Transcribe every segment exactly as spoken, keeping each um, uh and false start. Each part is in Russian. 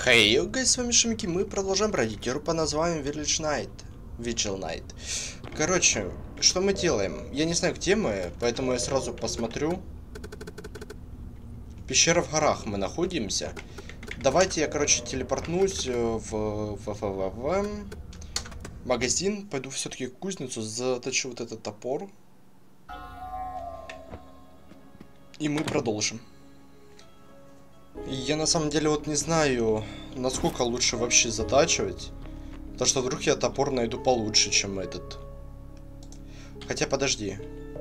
Хей, hey, guys, с вами Шумики, мы продолжаем бродить игру по названию Village Night. Vigil Night. Короче, что мы делаем? Я не знаю, где мы, поэтому я сразу посмотрю. Пещера в горах мы находимся. Давайте я, короче, телепортнусь в, в, в, в, в магазин. Пойду все-таки в кузницу, заточу вот этот топор. И мы продолжим. Я на самом деле вот не знаю, насколько лучше вообще затачивать. Потому что вдруг я топор найду получше, чем этот. Хотя подожди.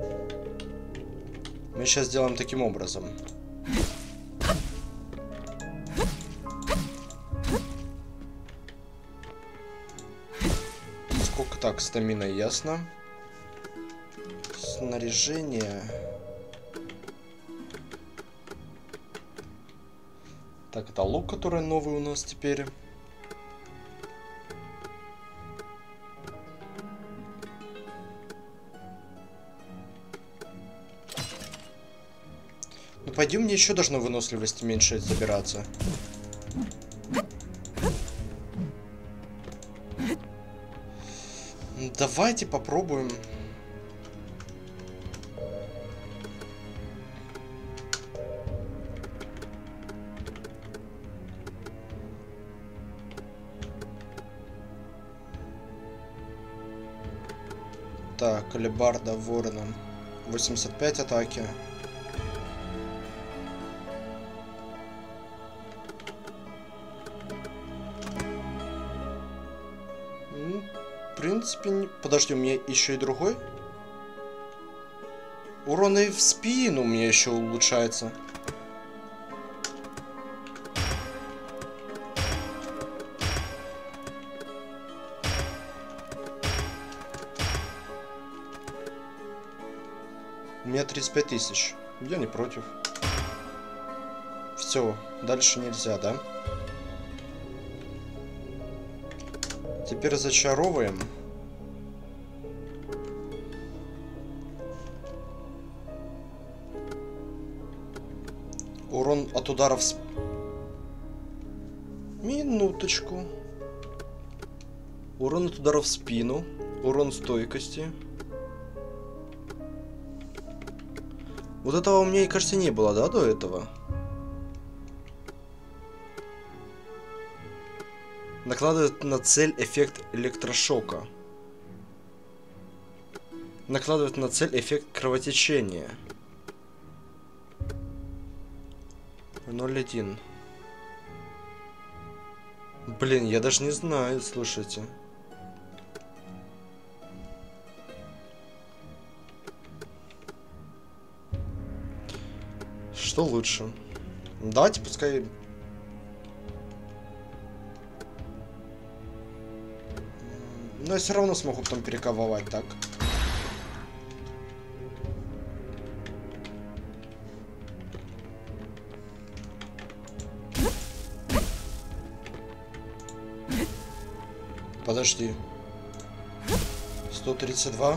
Мы сейчас сделаем таким образом. Сколько так, стамина, ясно. Снаряжение. Так, это лук, который новый у нас теперь. Ну, пойдем, мне еще должно выносливости меньше забираться. Давайте попробуем. Так, алебарда вороном. восемьдесят пять атаки. Ну, в принципе, не... Подожди, у меня еще и другой. Урон и в спину у меня еще улучшается. У меня тридцать пять тысяч. Я не против. Все, дальше нельзя, да? Теперь зачаровываем. Урон от ударов с... Минуточку. Урон от ударов в спину. Урон стойкости. Вот этого у меня, кажется, не было, да, до этого? Накладывает на цель эффект электрошока. Накладывает на цель эффект кровотечения. ноль один. Блин, я даже не знаю, слушайте. Что лучше? Давайте пускай... Но я все равно смогу потом перековывать, так? Подожди. сто тридцать два.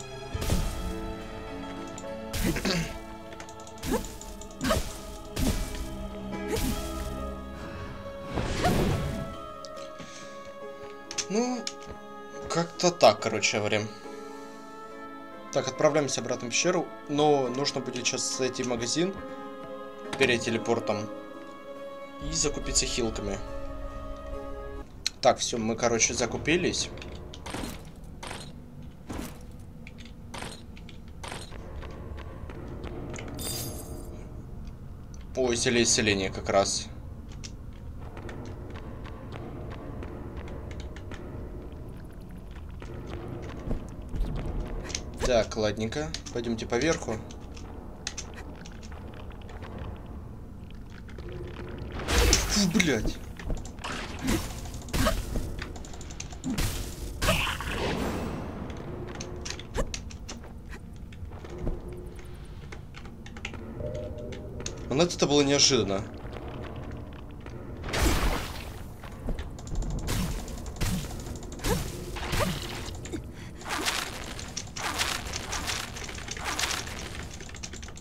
Ну, как-то так, короче говоря. Так, отправляемся обратно в пещеру. Но нужно будет сейчас зайти в магазин перед телепортом и закупиться хилками. Так, все, мы, короче, закупились. Ой, зелье исцеления как раз. Так, ладненько. Пойдемте поверху. Фу, блядь. Но это было неожиданно.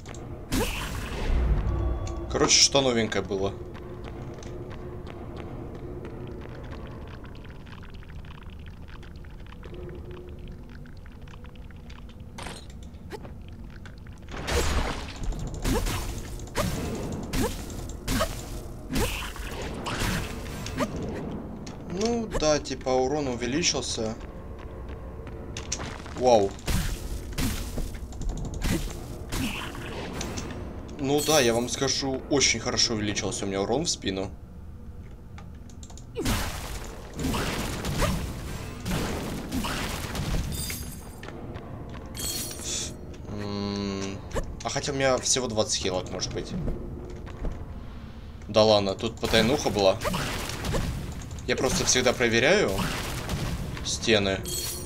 Короче, что новенькое было. да, типа урон увеличился. Вау. Ну да, я вам скажу, очень хорошо увеличился у меня урон в спину. М-м, а хотя у меня всего двадцать хилок, может быть. Да ладно, тут потайнуха была. Я просто всегда проверяю стены.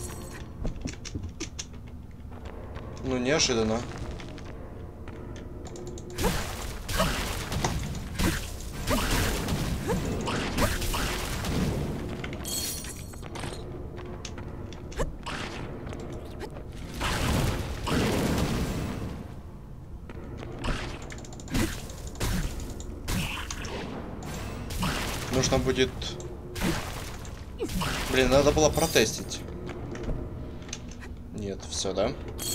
Ну, неожиданно. Нужно будет... Блин, надо было протестить. Нет, все, да?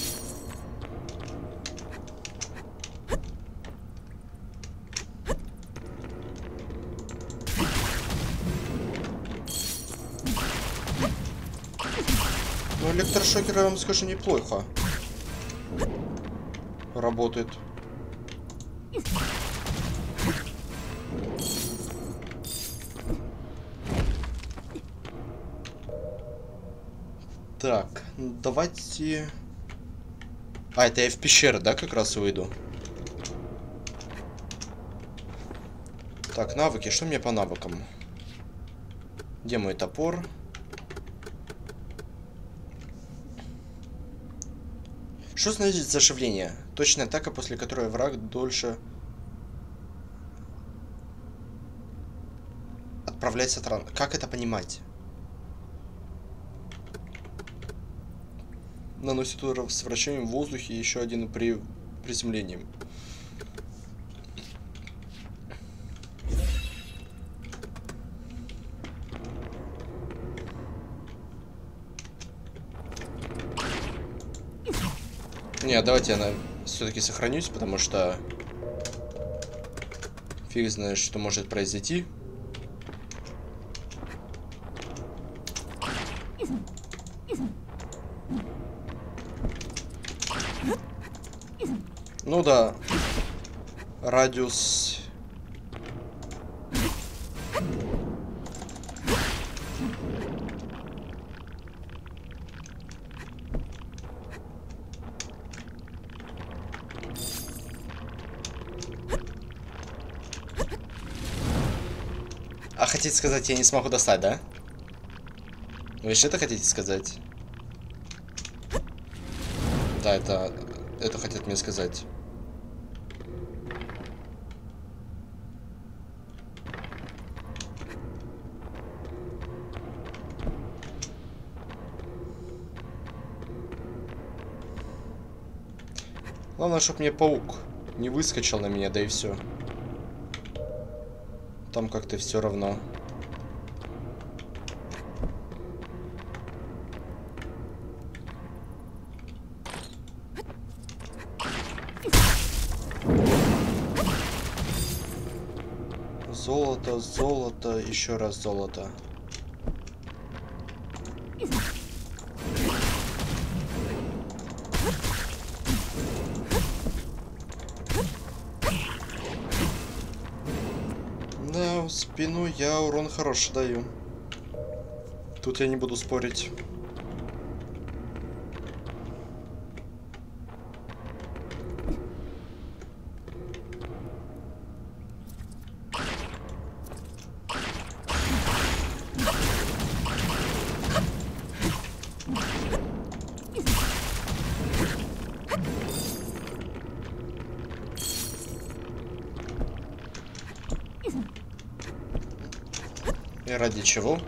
Ну, электрошокер, я вам скажу, неплохо работает. Так, давайте... А, это я в пещеры, да, как раз выйду? Так, навыки. Что мне по навыкам? Где мой топор? Что значит заживление? Точная атака, после которой враг дольше отправляется от ран. Как это понимать? Наносит удар с вращением в воздухе и еще один при приземлении. Не, давайте я все-таки сохранюсь, потому что фиг знает, что может произойти. Ну да, радиус. А хотите сказать, я не смогу достать, да? Вы что-то хотите сказать? Да, это... Это хотят мне сказать. Главное, чтобы мне паук не выскочил на меня, да и все. Там как-то все равно. Золото, золото, еще раз золото. Да, в спину я урон хороший даю. Тут я не буду спорить. И ради чего?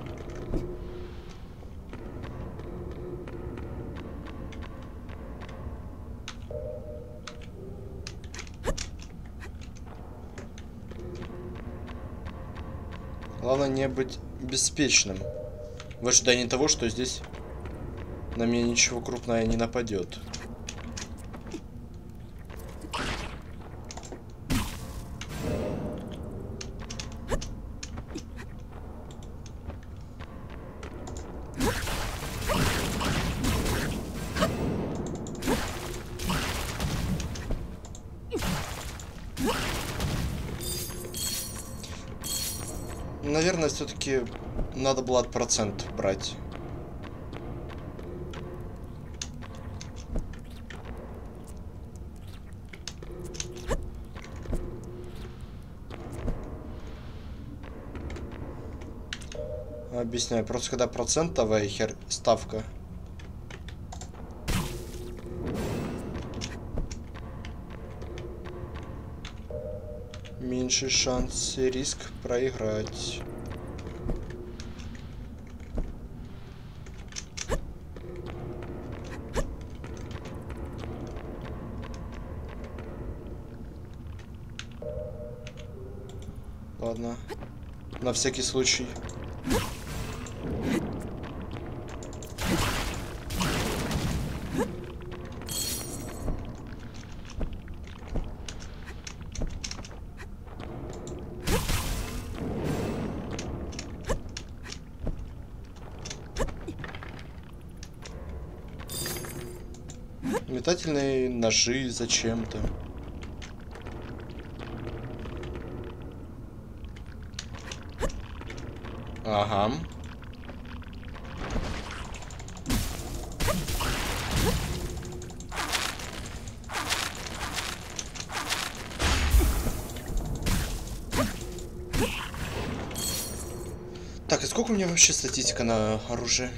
Главное не быть беспечным в ожидании того, что здесь на меня ничего крупное не нападет. Наверное, все-таки надо было от процент брать. Объясняю, просто когда процентовая хер ставка. Меньше шанс и риск проиграть. Ладно, на всякий случай. Метательные ножи зачем-то. Ага. Так, и сколько у меня вообще статистика на оружие?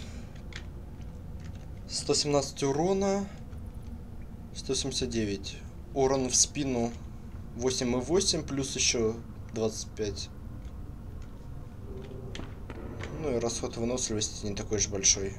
сто семнадцать урона. сто семьдесят девять. Урон в спину восемь и восемь, плюс еще двадцать пять. Ну и расход выносливости не такой же большой.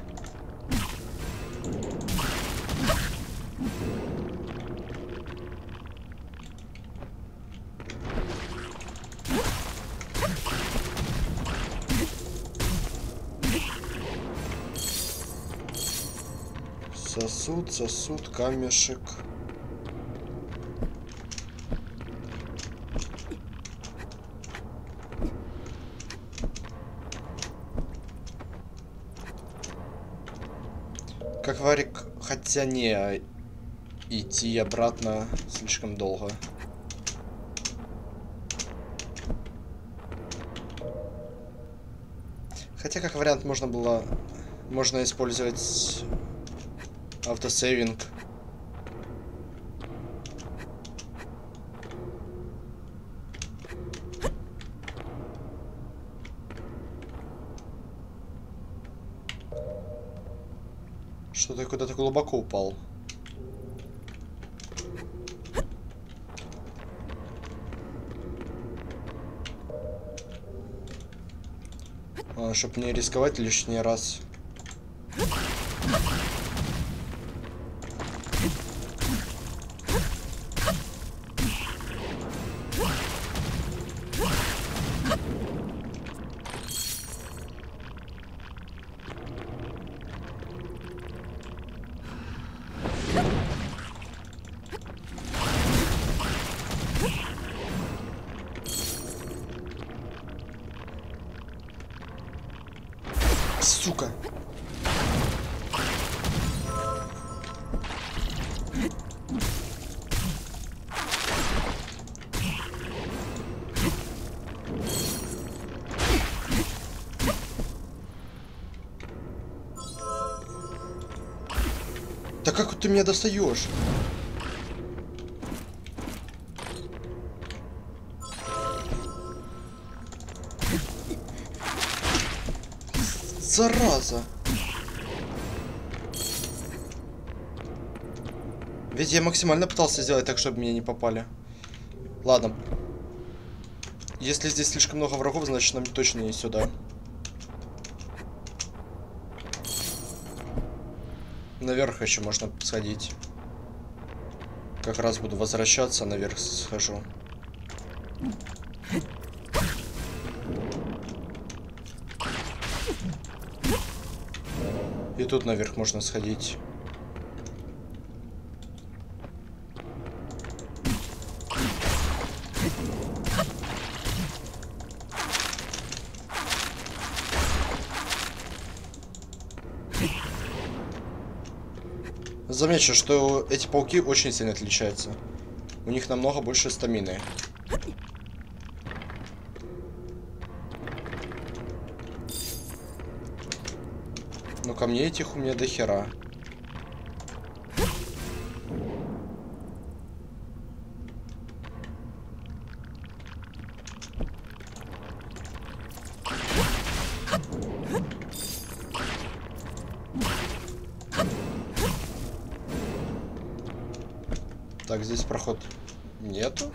Сосуд, сосуд, камешек. Как варик, хотя не, идти обратно слишком долго. Хотя как вариант можно было, можно использовать автосейвинг. Что-то я куда-то глубоко упал. А, чтобы не рисковать лишний раз. Сука. Да как ты меня достаешь? Зараза. Ведь я максимально пытался сделать так, чтобы меня не попали. Ладно. Если здесь слишком много врагов, значит нам точно не сюда. Наверх еще можно сходить. Как раз буду возвращаться, наверх схожу. И тут наверх можно сходить. Замечу, что эти пауки очень сильно отличаются. У них намного больше стамины. камней этих у меня до хера. Так, здесь проход нету.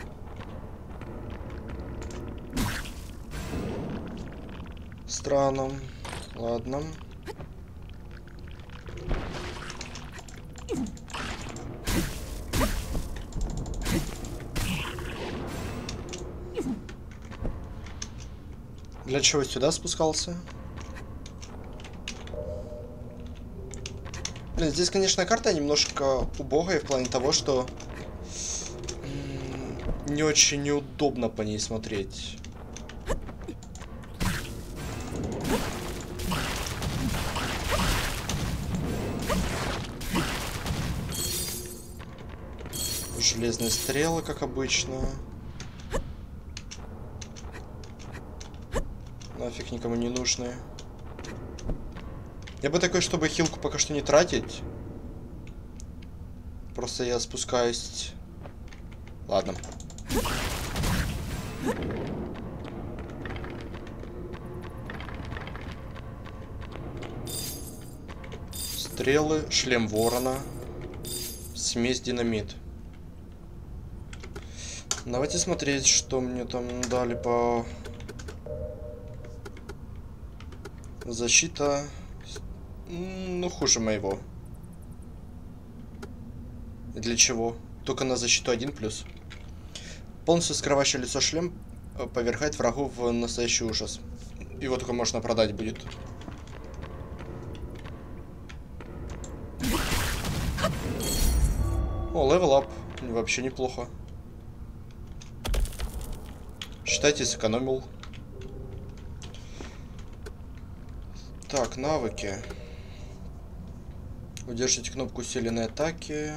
Странно. Ладно. Для чего сюда спускался? Блин, здесь, конечно, карта немножко убогая в плане того, что не очень неудобно по ней смотреть. Железные стрелы, как обычно. Нафиг никому не нужны. Я бы такой, чтобы хилку пока что не тратить. Просто я спускаюсь. Ладно. Стрелы, шлем ворона, смесь динамит. Давайте смотреть, что мне там дали по... Защита... Ну, хуже моего. Для чего? Только на защиту один плюс. Полностью скрывающее лицо шлем повергает врагу в настоящий ужас. Его только можно продать будет. О, левел ап. Вообще неплохо. Считайте, сэкономил. Так, навыки. Удержите кнопку усиленной атаки,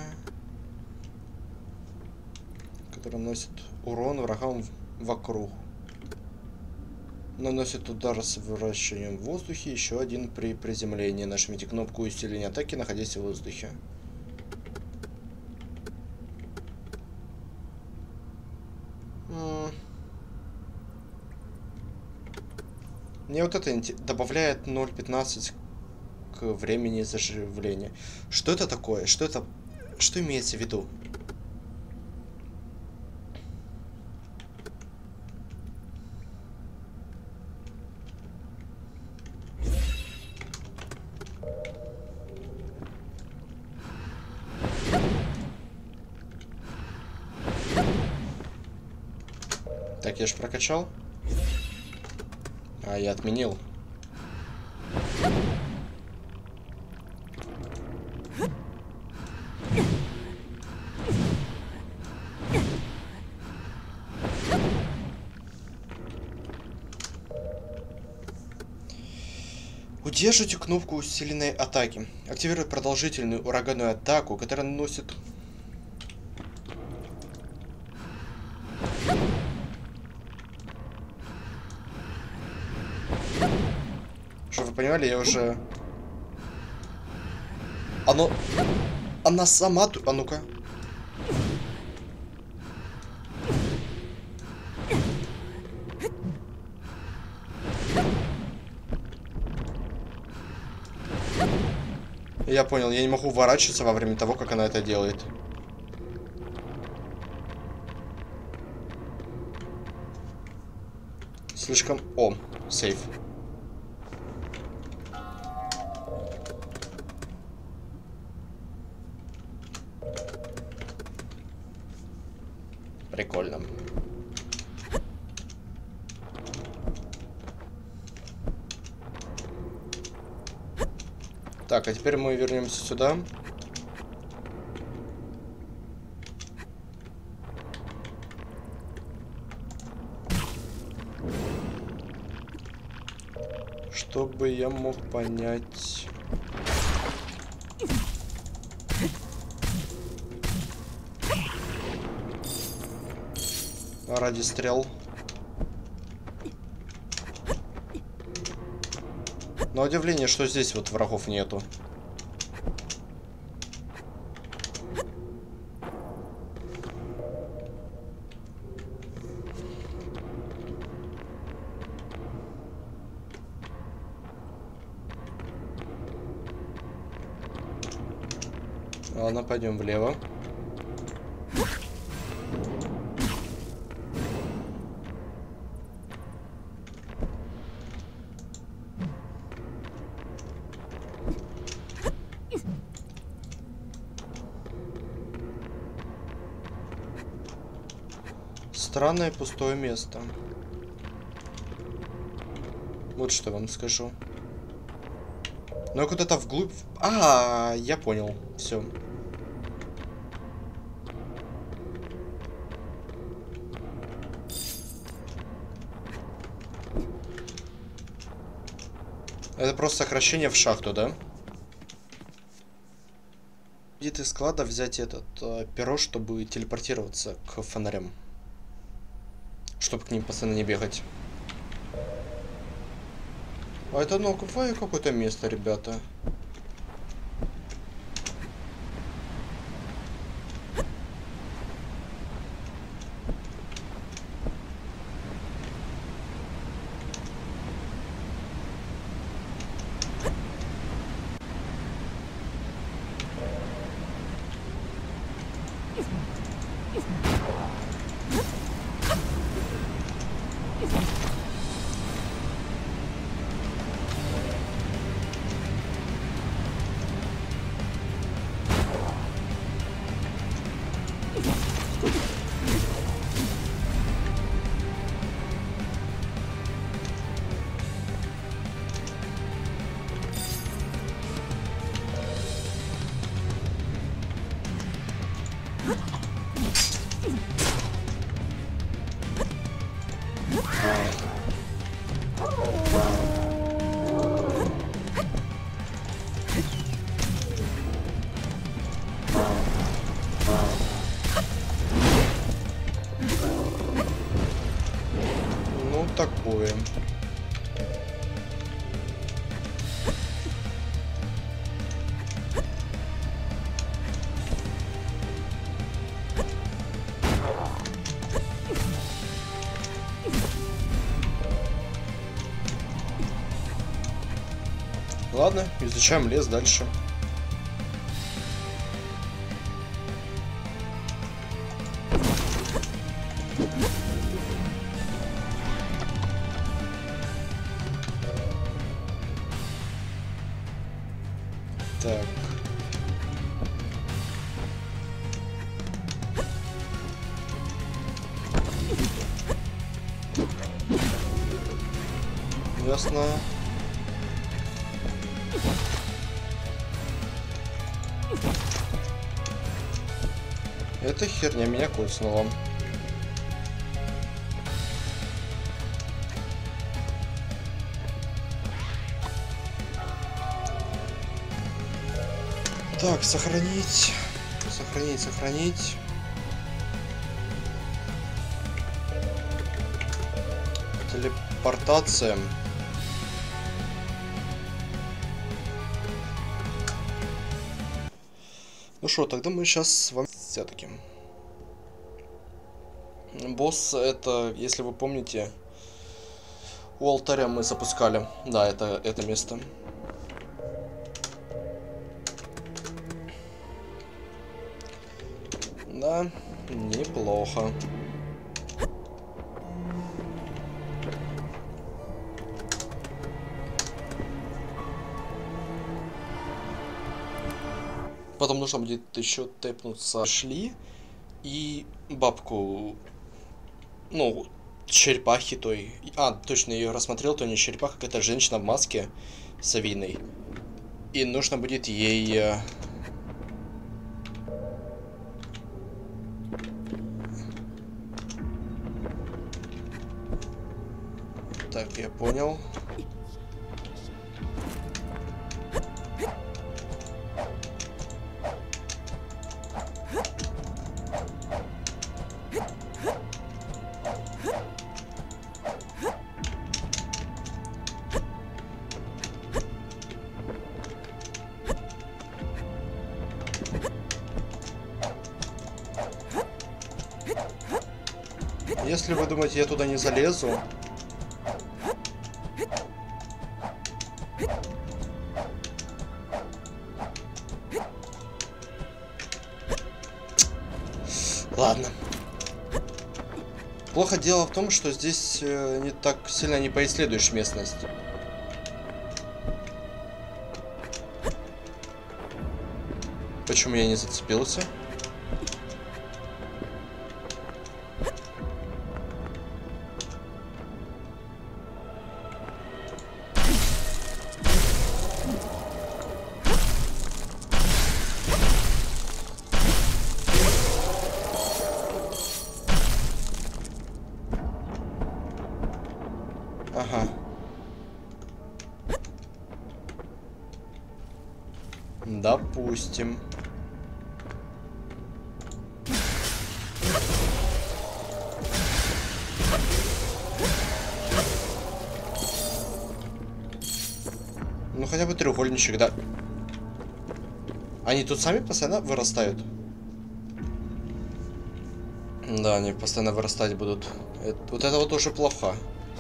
которая наносит урон врагам вокруг. Наносит удар с вращением в воздухе, еще один при приземлении. Нажмите кнопку усиления атаки, находясь в воздухе. Мне вот это добавляет ноль пятнадцать к времени заживления. Что это такое? Что это? Что имеется в виду? Так, я же прокачал. А, я отменил. Удержите кнопку усиленной атаки. Активирует продолжительную ураганную атаку, которая наносит... Чтобы вы понимали, я уже... Оно... Она сама... А ну-ка. Я понял, я не могу уворачиваться во время того, как она это делает. Слишком... О, сейф. Прикольно. Так, а теперь мы вернемся сюда. Чтобы я мог понять... Ради стрел. На удивление, что здесь вот врагов нету. Ладно, пойдем влево. Странное пустое место. Вот что вам скажу. Но куда-то вглубь... А, я понял. Все. Это просто сокращение в шахту, да? Где-то из склада взять этот э, перо, чтобы телепортироваться к фонарям. Чтобы к ним постоянно не бегать. А это новое какое-то место, ребята. Ну, такое. Ладно, изучаем лес дальше. Так. Ясно. Эта херня меня коснула. Так, сохранить. Сохранить, сохранить. Телепортация. Ну что, тогда мы сейчас с вами все-таки. Босс, это, если вы помните, у алтаря мы запускали. Да, это, это место. Да, неплохо. Потом нужно будет еще тэпнуться. Шли и бабку, ну, черепахи той. А, точно, ее рассмотрел, то не черепаха, какая-то женщина в маске совиной. И нужно будет ей... Так, я понял. если вы думаете, я туда не залезу... Ладно. Плохо дело в том, что здесь э, не так сильно не поисследуешь местность. Почему я не зацепился? Ага. Допустим. Ну хотя бы треугольничек, да. Они тут сами постоянно вырастают. Да, они постоянно вырастать будут. Это, вот это вот уже плохо.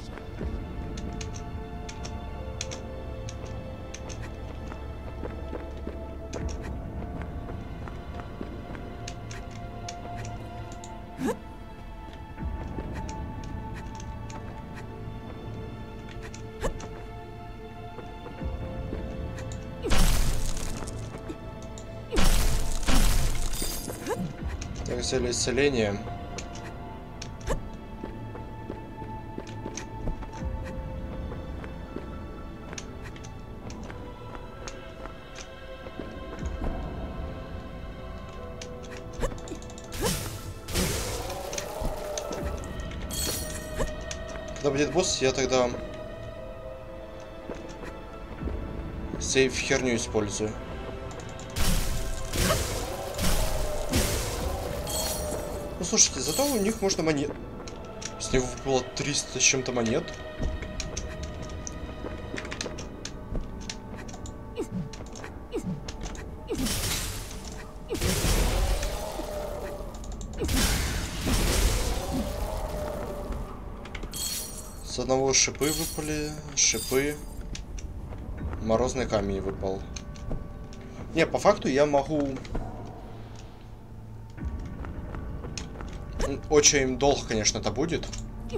Так, взяли исцеление. Когда будет босс, я тогда сейф херню использую. Ну слушайте, зато у них можно монет. С него было триста с чем-то монет. С одного шипы выпали, шипы. Морозный камень выпал. Не, по факту я могу... Очень долго, конечно, это будет.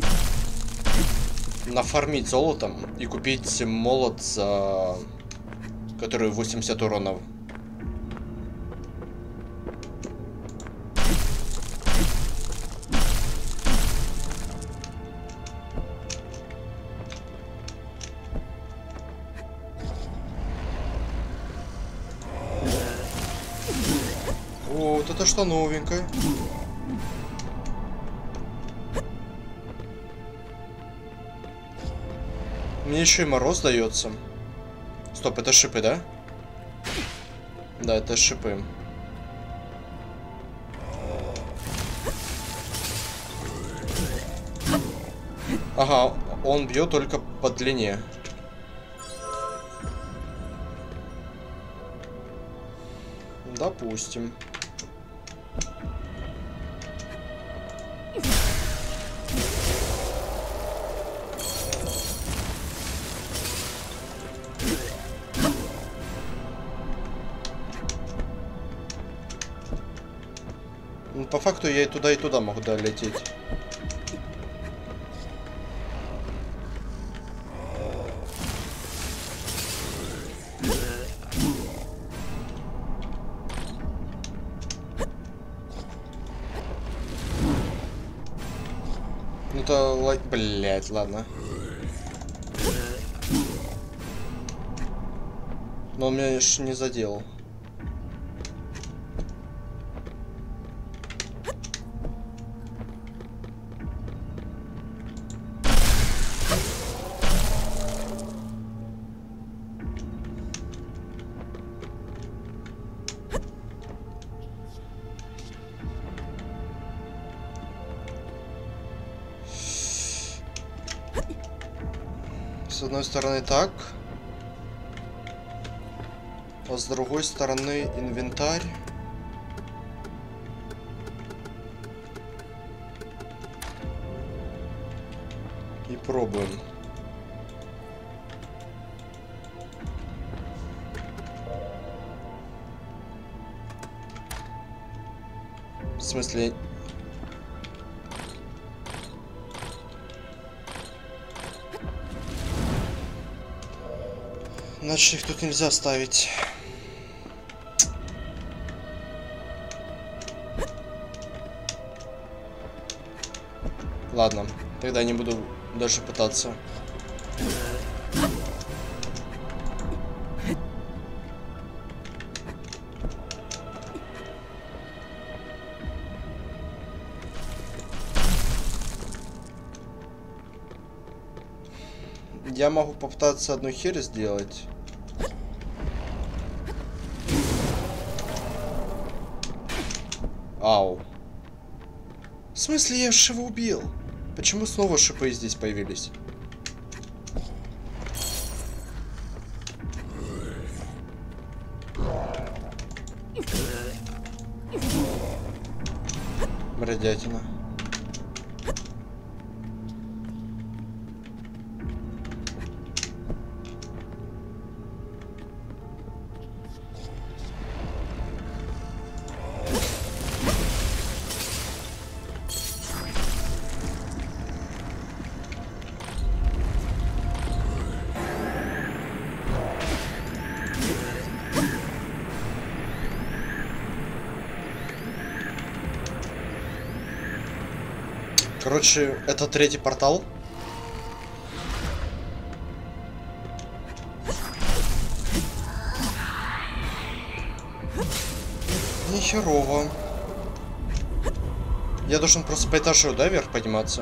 Нафармить золотом и купить молот за... который восемьдесят уронов. О, вот это что новенькое. Мне еще и мороз дается. Стоп, это шипы, да? Да, это шипы. Ага, он бьет только по длине. Допустим. По факту я и туда, и туда могу долететь. Ну то, блять, ладно. Но он меня ж не задел. С одной стороны так, а с другой стороны инвентарь. попробуем. В смысле... Значит, их тут нельзя ставить. Ладно, тогда не буду даже пытаться. Я могу попытаться одну херь сделать. Ау. В смысле, я же его убил? Почему снова шипы здесь появились? Бредятина. Короче, это третий портал. Нихерово. Я должен просто по этажу, да, вверх подниматься?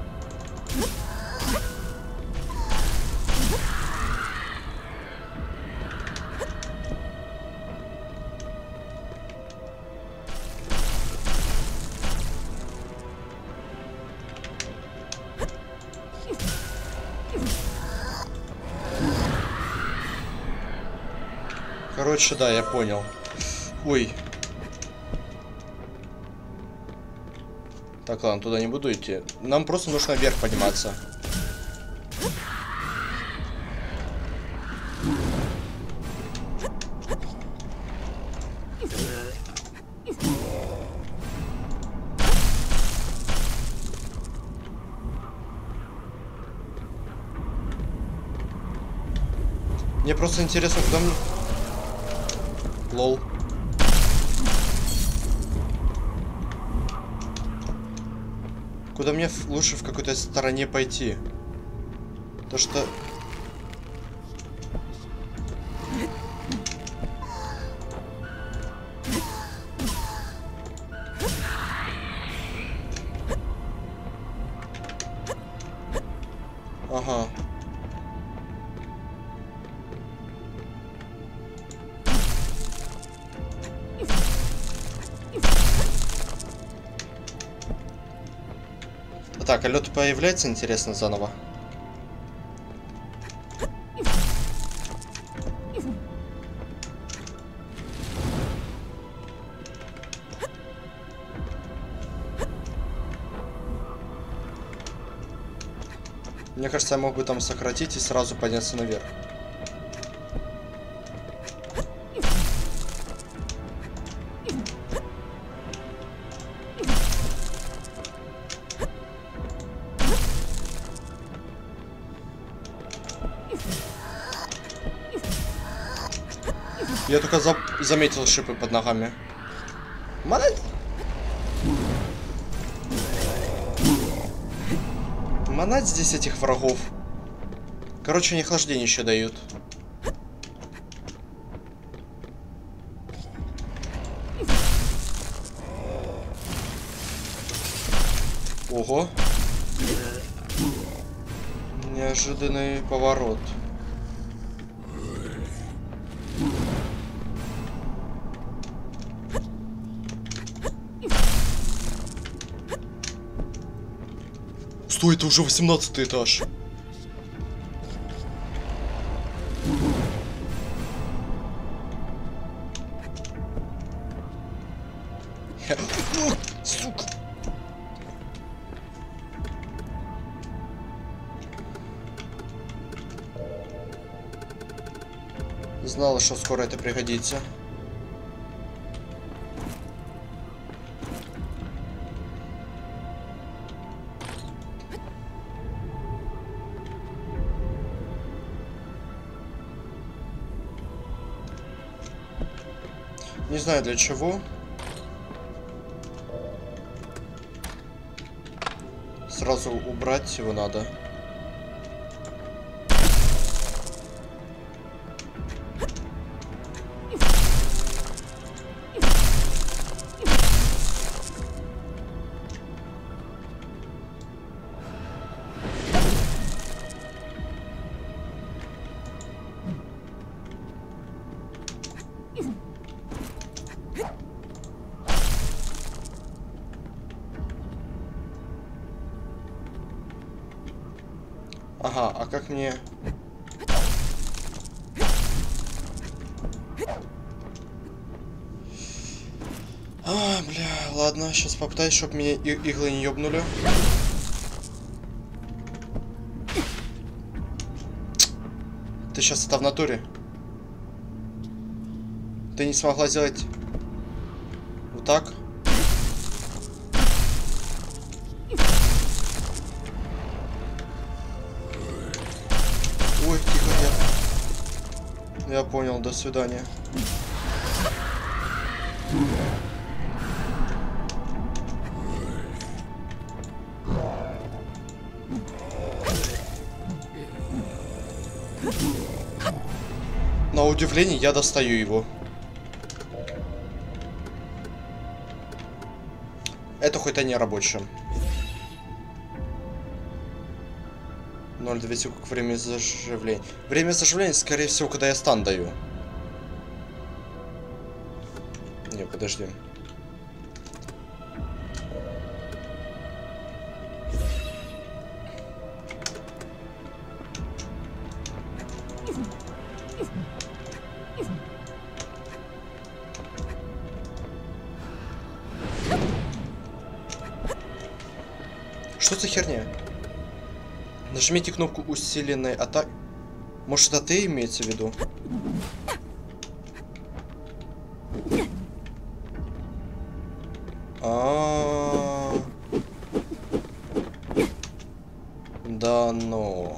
Короче, да, я понял. Ой. Так, ладно, туда не буду идти. Нам просто нужно вверх подниматься. Мне просто интересно, куда мне... Лол. Куда мне лучше в какой-то стороне пойти? То что... Ага. Так, а лед появляется, интересно, заново? Мне кажется, я мог бы там сократить и сразу подняться наверх. Я только за... заметил шипы под ногами. Молодец! Манать здесь этих врагов. Короче, они охлаждение еще дают. Ого. Неожиданный поворот. Стой, это уже восемнадцатый этаж. Сука. Знала, что скоро это пригодится. Не знаю для чего. Сразу убрать его надо. Ага, а как мне... А, бля, ладно, сейчас попытаюсь, чтобы меня иглы не ёбнули. Ты сейчас это в натуре? Ты не смогла сделать вот так? Ой, тихо, я... Я понял, до свидания. На удивление, я достаю его. Это хоть-то не рабочее. ноль две секунд время заживления. Время заживления, скорее всего, когда я стан даю. Не, подожди. Что за херня? Нажмите кнопку усиленной атаки. Может, это ты имеется в виду? А, -а, -а. Да, но.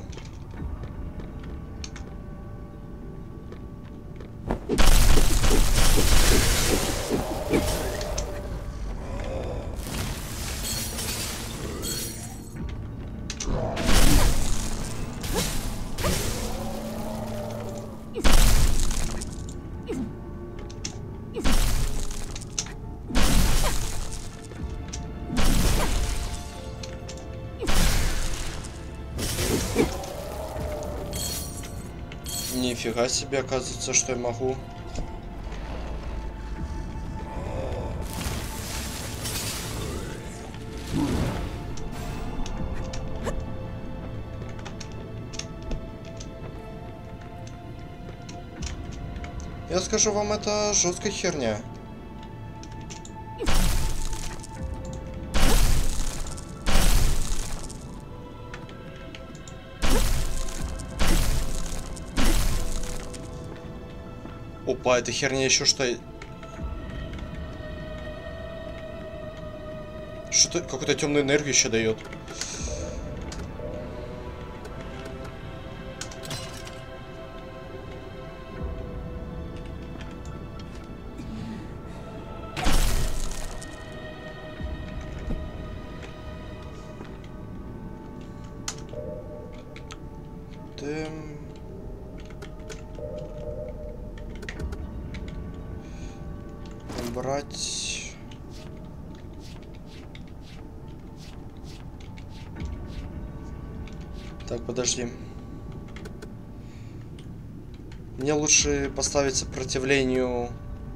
Нифига себе, оказывается, что я могу. Я скажу вам, это жесткая херня. Опа, эта херня еще что? Что-то, какую-то темную энергию еще дает. Тым... Брать. Так, подожди. Мне лучше поставить сопротивлению.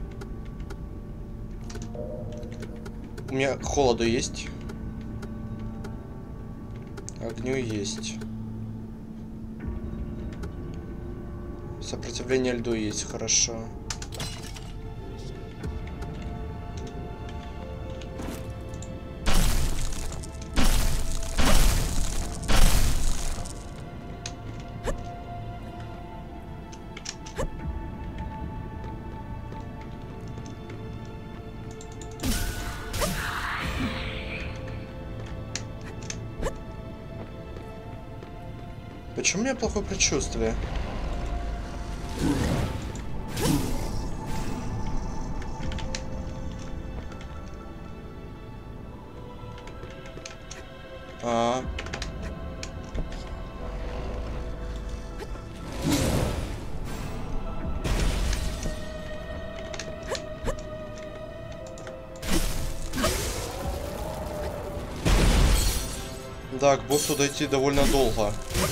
У меня к холоду есть. Огню есть. Сопротивление льду есть, хорошо. Почему у меня плохое предчувствие? А. Да, к боссу дойти довольно долго.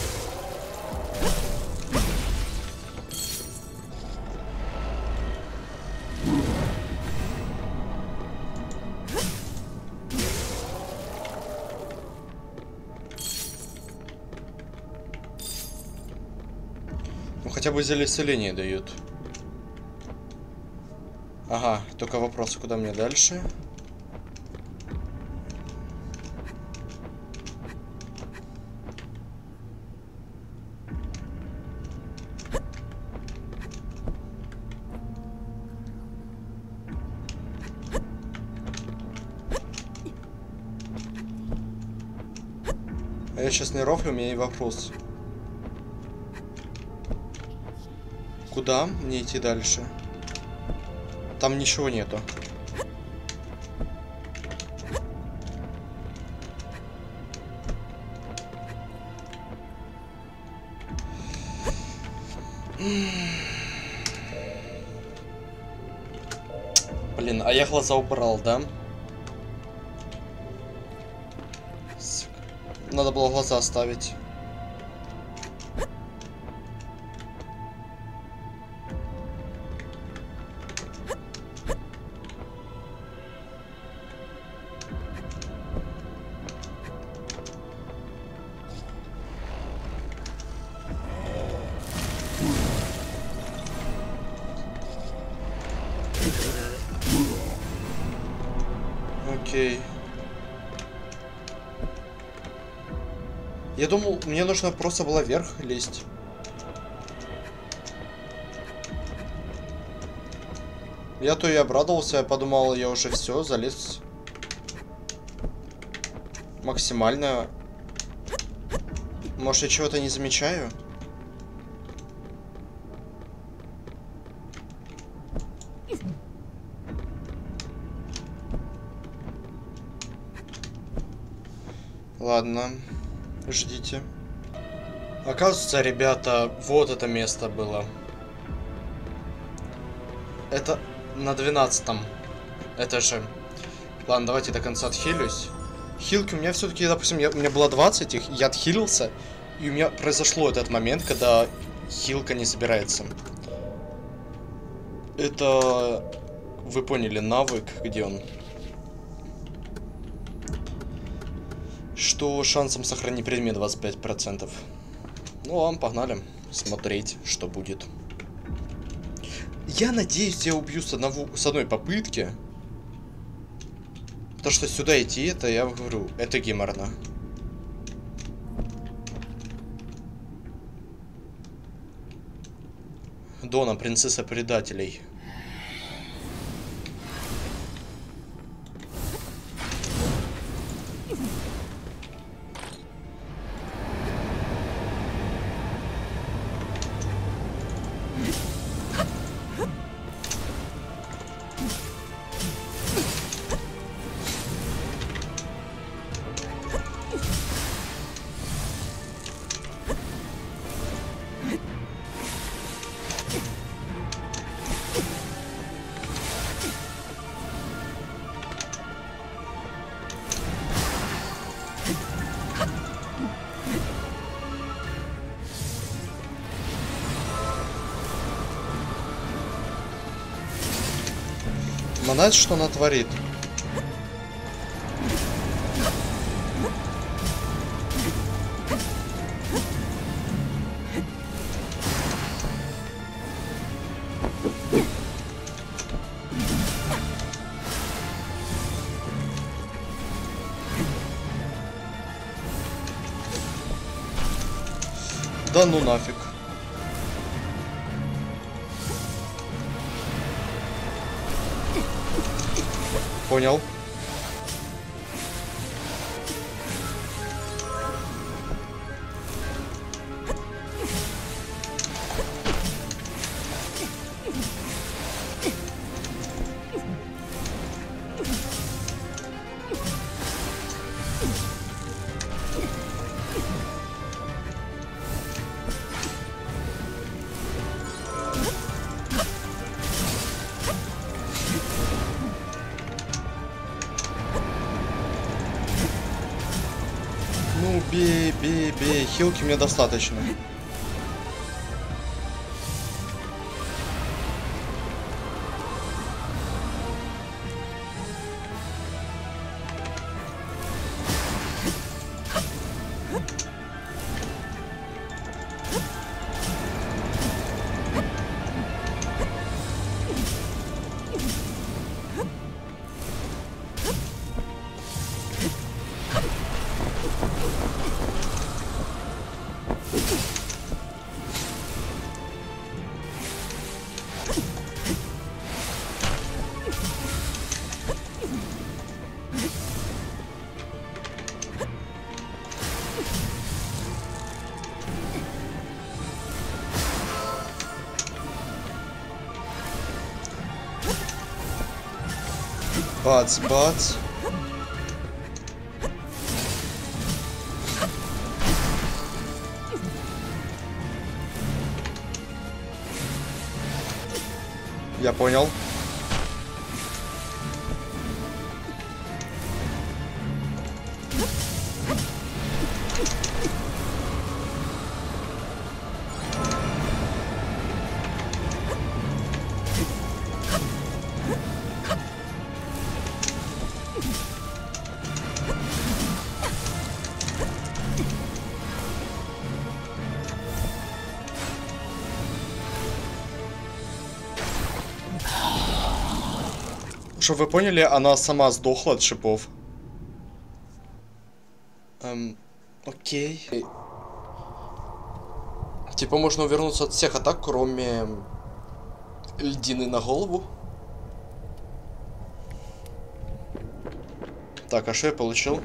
Ну хотя бы зелье исцеления дают. Ага, только вопрос, куда мне дальше? А я сейчас не рофлю, у меня и вопрос. Куда мне идти дальше? Там ничего нету. Блин, а я глаза убрал, да? Надо было глаза оставить. Окей. Я думал, мне нужно просто было вверх лезть. Я то и обрадовался, я подумал, я уже все, залез максимально. Может, я чего-то не замечаю? Ладно, ждите. Оказывается, ребята, вот это место было. Это на двенадцатом этаже. Ладно, давайте до конца отхилюсь. Хилки у меня все-таки, допустим, я, у меня было двадцать их, я отхилился, и у меня произошло этот момент, когда хилка не собирается. Это, вы поняли, навык, где он? Что шансом сохранить предмет двадцать пять процентов. Ну ладно, погнали смотреть, что будет. Я надеюсь, я убью с, одного, с одной попытки. То, что сюда идти, это, я говорю, это геморно. Дона, принцесса предателей. Знаешь, что она творит? Да ну нафиг. Понял. Ну, бей, бей, бей. Хилки мне достаточно. Бац, бац. Я понял. Чтобы вы поняли, она сама сдохла от шипов. Эм, окей. Типа можно увернуться от всех атак, кроме льдины на голову. Так, а что я получил?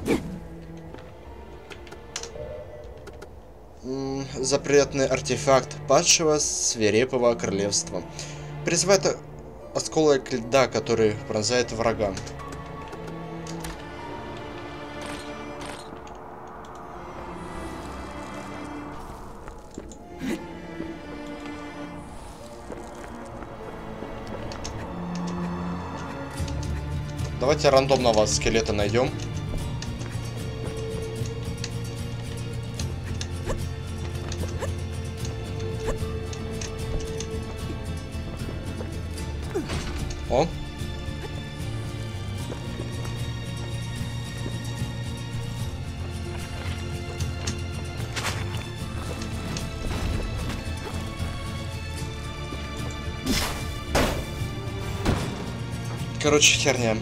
М-м, запретный артефакт падшего свирепого королевства. Призывает осколок льда, который пронзает врага. Давайте рандомно вас скелета найдем. О. Короче, херня.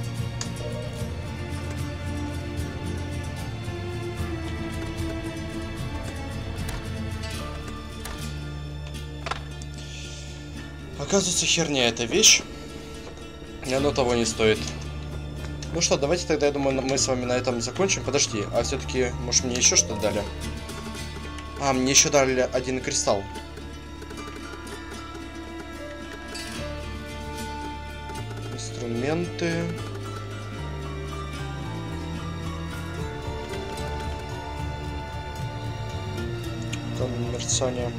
Оказывается, херня эта вещь. И оно того не стоит. Ну что, давайте тогда, я думаю, мы с вами на этом закончим. Подожди, а все-таки, может, мне еще что-то дали? А, мне еще дали один кристалл. Инструменты. Там мерцание.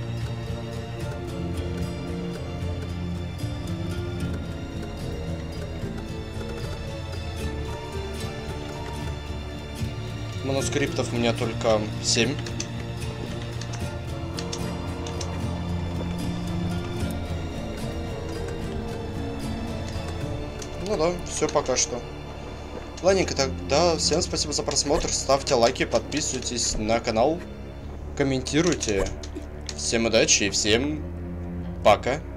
Манускриптов у меня только семь. Ну да, все пока что. Ладненько, тогда всем спасибо за просмотр. Ставьте лайки, подписывайтесь на канал, комментируйте. Всем удачи и всем пока.